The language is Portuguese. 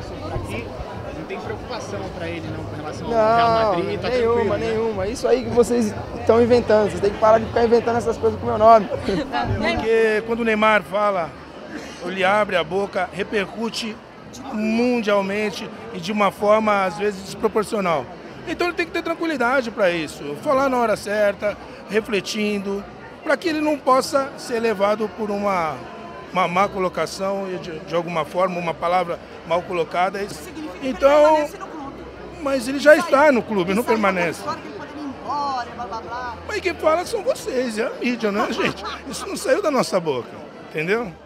passou por aqui, não tem preocupação para ele não com relação ao Real Madrid, tá nenhuma, né? nenhuma. Isso aí que vocês estão inventando, vocês têm que parar de ficar inventando essas coisas com o meu nome. Porque quando o Neymar fala, ele abre a boca, repercute mundialmente e de uma forma às vezes desproporcional. Então ele tem que ter tranquilidade para isso, falar na hora certa, refletindo, para que ele não possa ser levado por uma má colocação e de alguma forma, uma palavra mal colocada. Então, mas ele já está no clube, não permanece. Mas quem fala são vocês, é a mídia, não é, gente? Isso não saiu da nossa boca, entendeu?